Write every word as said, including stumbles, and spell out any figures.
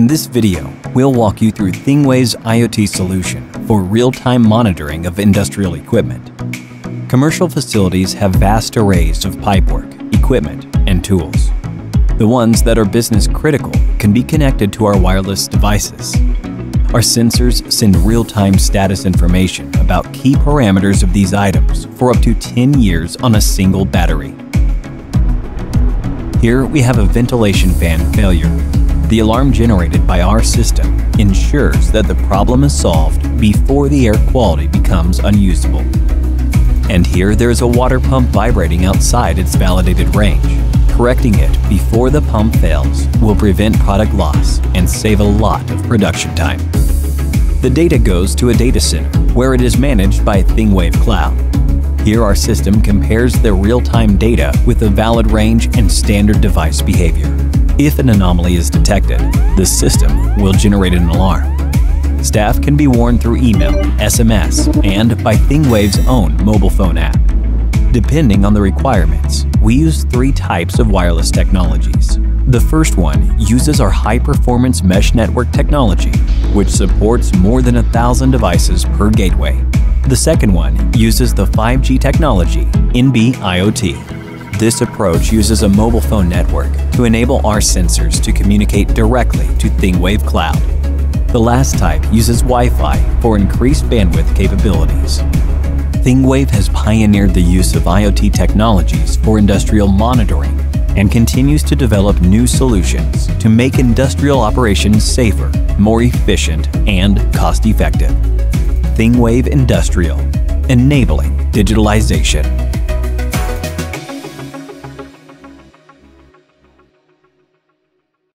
In this video, we'll walk you through ThingWave's IoT solution for real-time monitoring of industrial equipment. Commercial facilities have vast arrays of pipework, equipment, and tools. The ones that are business critical can be connected to our wireless devices. Our sensors send real-time status information about key parameters of these items for up to ten years on a single battery. Here we have a ventilation fan failure. The alarm generated by our system ensures that the problem is solved before the air quality becomes unusable. And here there is a water pump vibrating outside its validated range. Correcting it before the pump fails will prevent product loss and save a lot of production time. The data goes to a data center where it is managed by ThingWave Cloud. Here our system compares the real-time data with the valid range and standard device behavior. If an anomaly is detected, the system will generate an alarm. Staff can be warned through email, S M S, and by ThingWave's own mobile phone app. Depending on the requirements, we use three types of wireless technologies. The first one uses our high-performance mesh network technology, which supports more than a thousand devices per gateway. The second one uses the five G technology, N B I O T. This approach uses a mobile phone network to enable our sensors to communicate directly to ThingWave Cloud. The last type uses Wi-Fi for increased bandwidth capabilities. ThingWave has pioneered the use of IoT technologies for industrial monitoring and continues to develop new solutions to make industrial operations safer, more efficient, and cost-effective. ThingWave Industrial, enabling digitalization.